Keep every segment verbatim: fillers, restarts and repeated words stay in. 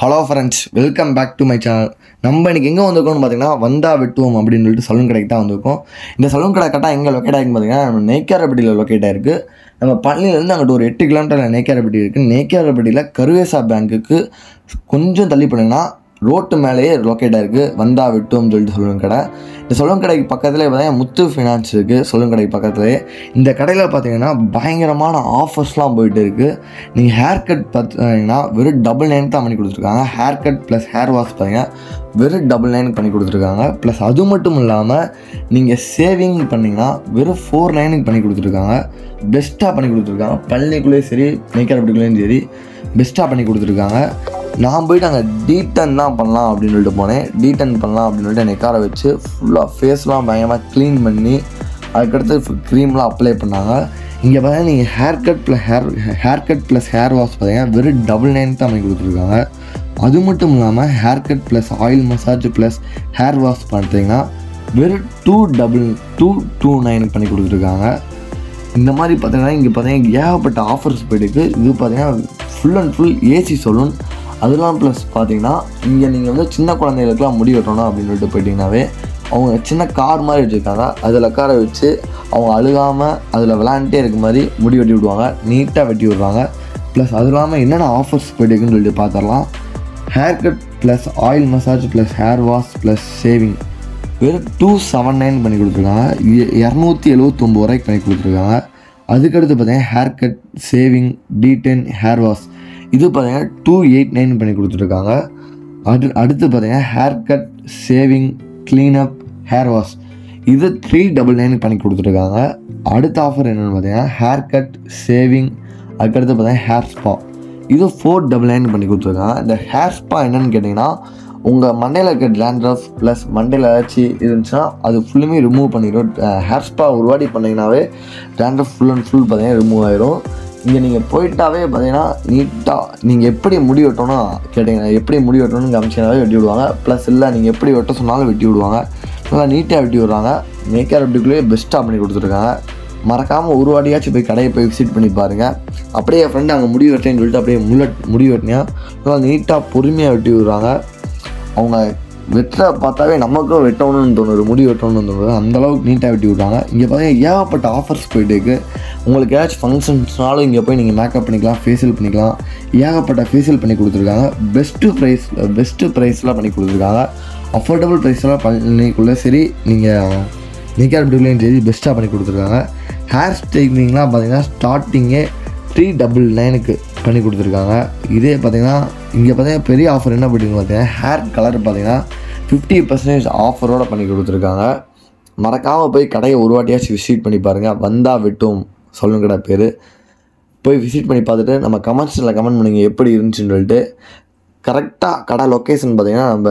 Hello friends, welcome back to my channel. நம்ம இன்றைக்கி எங்கே வந்திருக்கோம்னு பார்த்தீங்கன்னா வந்தா வெட்டுவோம் அப்படின்னு சொல்லிட்டு சலூன் கடைக்கு தான் வந்திருக்கோம். இந்த சலூன் கடை கரெக்டாக எங்கே லொக்கேட் ஆகிருக்குன்னு பார்த்தீங்கன்னா நம்ம நெய்க்காரப்பட்டியில் லொக்கேட் ஆகிருக்கு. நம்ம பழனிலேருந்து அங்கிட்ட ஒரு எட்டு கிலோமீட்டரில் நெய்க்காரப்பட்டி இருக்குது. நெய்க்காரப்பட்டியில் கருவேசா பேங்க்குக்கு கொஞ்சம் தள்ளி போனீங்கன்னா ரோட்டு மேலேயே லொக்கேட் ஆகிருக்கு வந்தா வெட்டுவோம்னு சொல்லிட்டு சலூன் கடை. இந்த சலூன் கடைக்கு பக்கத்தில் பார்த்தீங்கன்னா முத்து ஃபினான்ஸ் இருக்குது. சலூன் கடைக்கு பக்கத்துலேயே இந்த கடையில் பார்த்தீங்கன்னா பயங்கரமான ஆஃபர்ஸ்லாம் போயிட்டு இருக்குது. நீங்கள் ஹேர் கட் பார்த்தீங்கன்னா வெறும் டபுள் நைன் தான் பண்ணி கொடுத்துருக்காங்க. Hair cut plus hair wash பார்த்தீங்கன்னா வெறும் டபுள் நைனுக்கு பண்ணி கொடுத்துருக்காங்க. ப்ளஸ் அது மட்டும் இல்லாமல் நீங்கள் சேவிங் பண்ணிங்கன்னா வெறும் ஃபோர் நைனுக்கு பண்ணி கொடுத்துருக்காங்க. பெஸ்ட்டாக பண்ணி கொடுத்துருக்காங்க. பழனிக்குள்ளேயும் சரி நெய்க்காரப்பட்டிக்குள்ளேயும் சரி பெஸ்ட்டாக பண்ணி கொடுத்துருக்காங்க. நான் போய்ட்டு அங்கே டீட்டன் தான் பண்ணலாம் அப்படின்னு சொல்லிட்டு போனேன். டீட்டன் பண்ணலாம் அப்படின்னு சொல்லிட்டு என்னை காரை வச்சு ஃபுல்லாக ஃபேஸ்லாம் பயங்கரமாக க்ளீன் பண்ணி அதுக்கடுத்து க்ரீம்லாம் அப்ளை பண்ணாங்க. இங்கே பார்த்தீங்கன்னா நீங்கள் hair cut plus hair hair cut plus hair wash பார்த்தீங்கன்னா வெறும் டபுள் நைன் தான் பண்ணி கொடுத்துருக்காங்க. அது மட்டும் இல்லாமல் hair cut plus oil massage plus hair wash பார்த்தீங்கன்னா வெறும் டூ டபுள் டூ டூ நைனுக்கு பண்ணி கொடுத்துருக்காங்க. இந்த மாதிரி பார்த்தீங்கன்னா இங்கே பார்த்தீங்கன்னா ஏகப்பட்ட ஆஃபர்ஸ் போயிட்டு இது பார்த்தீங்கன்னா full and full AC salon. அதெல்லாம் ப்ளஸ் பார்த்தீங்கன்னா இங்கே நீங்கள் வந்து சின்ன குழந்தைகளுக்குலாம் முடி வெட்டணும் அப்படின்னு சொல்லிட்டு போயிட்டிங்கனாவே அவங்க சின்ன கார் மாதிரி வச்சுருக்காங்க. அதில் காரை வச்சு அவங்க அழுகாமல் அதில் விளாண்டுட்டே இருக்க மாதிரி முடி வெட்டி விடுவாங்க. நீட்டாக வெட்டி விடுவாங்க. ப்ளஸ் அது இல்லாமல் என்னென்ன ஆஃபர்ஸ் போயிட்டுருக்குன்னு சொல்லிட்டு பார்த்துடலாம். Hair cut plus oil massage plus hair wash plus shaving வெறும் டூ செவன் நைன் பண்ணி கொடுத்துருக்காங்க. இரநூத்தி எழுபத்தொம்போது ரூபாய்க்கு பண்ணி கொடுத்துருக்காங்க. அதுக்கடுத்து பார்த்தீங்கன்னா hair cut shaving detan hair wash இது பார்த்தீங்கன்னா டூ எயிட் நைன் பண்ணி கொடுத்துருக்காங்க. அது அடுத்து பார்த்தீங்கன்னா hair cut shaving cleanup hair wash இது த்ரீ டபுள் நைனுக்கு பண்ணி கொடுத்துருக்காங்க. அடுத்த ஆஃபர் என்னென்னு பார்த்தீங்கன்னா ஹேர் கட் ஷேவிங் அதுக்கடுத்து பார்த்தீங்கன்னா ஹேர் ஸ்பா இது ஃபோர் டபுள் நைன் பண்ணி கொடுத்துருக்காங்க. இந்த ஹேர் ஸ்பா என்னென்னு கேட்டிங்கன்னா உங்கள் மண்டையில் இருக்க டேண்ட்ரஃப் ப்ளஸ் மண்டையில் ஏதாச்சும் இருந்துச்சுன்னா அது ஃபுல்லுமே ரிமூவ் பண்ணிடும். ஹேர் ஸ்பா ஒரு வாட்டி பண்ணிங்கனாவே டேண்ட்ரஃப் ஃபுல் அண்ட் ஃபுல் பார்த்தீங்கன்னா ரிமூவ் ஆயிரும். இங்கே நீங்கள் போயிட்டாவே பார்த்தீங்கன்னா நீட்டாக நீங்கள் எப்படி முடி வெட்டணும் கேட்டிங்கன்னா எப்படி முடி வெட்டணும்னு காமிச்சிங்கனாவே வெட்டி விடுவாங்க. ப்ளஸ் இல்லை நீங்கள் எப்படி வெட்ட சொன்னாலும் வெட்டி விடுவாங்க. நல்லா நீட்டாக வெட்டி விடுறாங்க. நெய்க்காரப்பட்டிக்குள்ளேயே பெஸ்ட்டாக பண்ணி கொடுத்துருக்காங்க. மறக்காமல் ஒரு வாட்டியாச்சும் போய் கடையை போய் விசிட் பண்ணி பாருங்கள். அப்படியே என் ஃப்ரெண்டு அங்கே முடி வெட்டேன்னு சொல்லிட்டு அப்படியே முல்லட் முடி வெட்டினா நல்லா நீட்டாக பொறுமையாக வெட்டி விடுறாங்க. அவங்க வெட்டுற பார்த்தாவே நமக்கும் வெட்டணும்னு தோணுது, முடி வெட்டணும்னு தோணுது. அந்தளவுக்கு நீட்டாக வெட்டி விட்றாங்க. இங்கே பார்த்தீங்கன்னா ஏகப்பட்ட ஆஃபர்ஸ் போயிட்டு இருக்குது. உங்களுக்கு ஏதாச்சும் ஃபங்க்ஷன்ஸ்னாலும் இங்கே போய் நீங்கள் மேக்கப் பண்ணிக்கலாம், ஃபேஷியல் பண்ணிக்கலாம். ஏகப்பட்ட ஃபேஷியல் பண்ணி கொடுத்துருக்காங்க. பெஸ்ட்டு ப்ரைஸ் பெஸ்ட்டு ப்ரைஸ்லாம் பண்ணி கொடுத்துருக்காங்க. அஃபோர்டபுள் ப்ரைஸ்லாம் பண்ணிக்குள்ளே சரி நீங்கள் நெய்க்காரப்பட்டிக்குள்ளேயும் சரி பெஸ்ட்டாக பண்ணி கொடுத்துருக்காங்க. ஹேர் ஸ்டைலிங்லாம் பார்த்தீங்கன்னா ஸ்டார்டிங்கே த்ரீ டபுள் நைனுக்கு பண்ணி கொடுத்துருக்காங்க. இதே பார்த்தீங்கன்னா இங்கே பார்த்தீங்கன்னா பெரிய ஆஃபர் என்ன பண்ணிட்டு பார்த்தீங்கன்னா ஹேர் கலர் பார்த்தீங்கன்னா ஃபிஃப்டி பர்சன்டேஜ் ஆஃபரோடு பண்ணி கொடுத்துருக்காங்க. மறக்காமல் போய் கடையை ஒரு வாட்டியாச்சும் விசிட் பண்ணி பாருங்கள். வந்தா வெட்டும் சலூன் கடை பேர். போய் விசிட் பண்ணி பார்த்துட்டு நம்ம கமெண்ட்ஸில் கமெண்ட் பண்ணுங்க எப்படி இருந்துச்சுன்னு சொல்லிட்டு. கரெக்டாக கடை லொக்கேஷன் பார்த்தீங்கன்னா நம்ம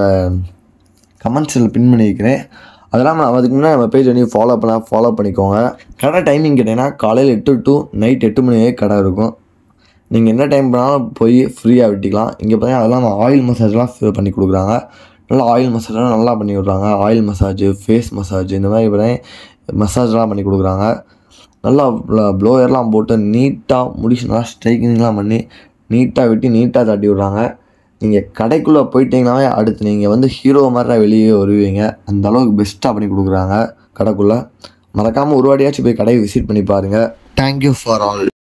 கமெண்ட்ஸில் பின் பண்ணி வைக்கிறேன். அதெல்லாம் நான் அதுக்கு முன்னாடி நம்ம பேஜ் வந்து ஃபாலோ பண்ண ஃபாலோ பண்ணிக்கோங்க. கடை டைமிங் கேட்டிங்கன்னா காலையில் எட்டு டு நைட் எட்டு மணி வரைக்கும் கடை இருக்கும். நீங்கள் என்ன டைம் பண்ணாலும் போய் ஃப்ரீயாக வெட்டிக்கலாம். இங்கே பார்த்தீங்கன்னா அதெல்லாம் ஆயில் மசாஜ்லாம் பண்ணி கொடுக்குறாங்க. நல்லா ஆயில் மசாஜ்லாம் நல்லா பண்ணி விட்றாங்க. ஆயில் மசாஜ், ஃபேஸ் மசாஜ் இந்த மாதிரி பார்த்தீங்கன்னா மசாஜ்லாம் பண்ணி கொடுக்குறாங்க. நல்லா ப்ளோயர்லாம் போட்டு நீட்டாக முடிச்சு நல்லா ஸ்ட்ரைக்கிங்லாம் பண்ணி நீட்டாக வெட்டி நீட்டாக தட்டி விட்றாங்க. நீங்கள் கடைக்குள்ளே போயிட்டீங்கன்னாவே அடுத்து நீங்கள் வந்து ஹீரோ மாதிரி வெளியே வருவீங்க. அந்தளவுக்கு பெஸ்ட்டாக பண்ணி கொடுக்குறாங்க கடைக்குள்ளே. மறக்காமல் ஒரு வாட்டியாச்சும் போய் கடையை விசிட் பண்ணி பாருங்கள். Thank you for all.